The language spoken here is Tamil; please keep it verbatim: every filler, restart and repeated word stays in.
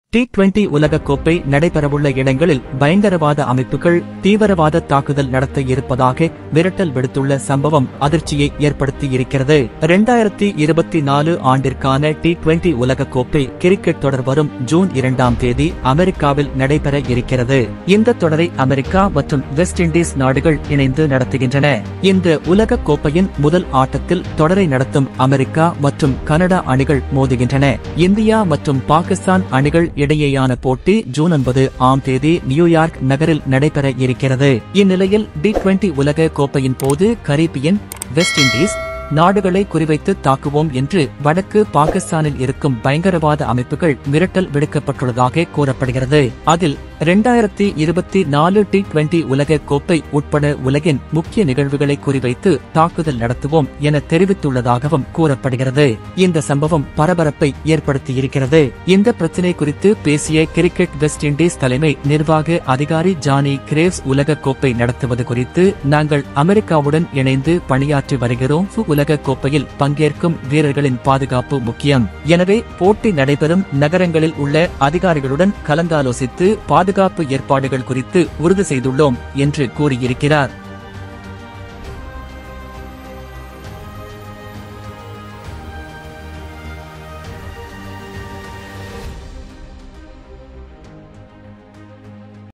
டி டுவெண்டி உலகக்கோப்பை நடைபெறவுள்ள இடங்களில் பயங்கரவாத அமைப்புகள் தீவிரவாத தாக்குதல் நடத்த இருப்பதாக மிரட்டல் விடுத்துள்ள சம்பவம் அதிர்ச்சியை ஏற்படுத்தியிருக்கிறது. இரண்டாயிரத்தி இருபத்தி நாலு ஆண்டிற்கான டி டுவெண்டி உலகக்கோப்பை கிரிக்கெட் தொடர் வரும் ஜூன் இரண்டாம் தேதி அமெரிக்காவில் நடைபெற இருக்கிறது. இந்த தொடரை அமெரிக்கா மற்றும் வெஸ்ட் இண்டீஸ் நாடுகள் இணைந்து நடத்துகின்றன. இந்த உலக கோப்பையின் முதல் ஆட்டத்தில் தொடரை நடத்தும் அமெரிக்கா மற்றும் கனடா அணிகள் மோதுகின்றன. இந்தியா மற்றும் பாகிஸ்தான் அணிகள் இடையேயான போட்டி ஜூன் ஒன்பது ஆம் தேதி நியூயார்க் நகரில் நடைபெற இருக்கிறது. இந்நிலையில் டி டுவெண்டி உலக கோப்பையின் போது கரீபியன், வெஸ்ட் இண்டீஸ் நாடுகளை குறிவைத்து தாக்குவோம் என்று வடக்கு பாகிஸ்தானில் இருக்கும் பயங்கரவாத அமைப்புகள் மிரட்டல் விடுக்கப்பட்டுள்ளதாக கூறப்படுகிறது. அதில் இரண்டாயிரத்தி இருபத்தி நாலு டி டுவெண்டி உலக கோப்பை உட்பட உலகின் முக்கிய நிகழ்வுகளை குறிவைத்து தாக்குதல் நடத்துவோம் என தெரிவித்துள்ளதாகவும் கூறப்படுகிறது. இந்த சம்பவம் பரபரப்பை ஏற்படுத்தியிருக்கிறது. இந்த பிரச்சினை குறித்து பேசிய கிரிக்கெட் வெஸ்ட் இண்டீஸ் தலைமை நிர்வாக அதிகாரி ஜானி கிரேவ்ஸ் உலக கோப்பை நடத்துவது குறித்து நாங்கள் அமெரிக்காவுடன் இணைந்து பணியாற்றி வருகிறோம். உலக கோப்பையில் பங்கேற்கும் வீரர்களின் பாதுகாப்பு முக்கியம். எனவே போட்டி நடைபெறும் நகரங்களில் உள்ள அதிகாரிகளுடன் கலந்தாலோசித்து பாதுகாப்பு ஏற்பாடுகள் குறித்து உறுதி செய்துள்ளோம் என்று கூறியிருக்கிறார்.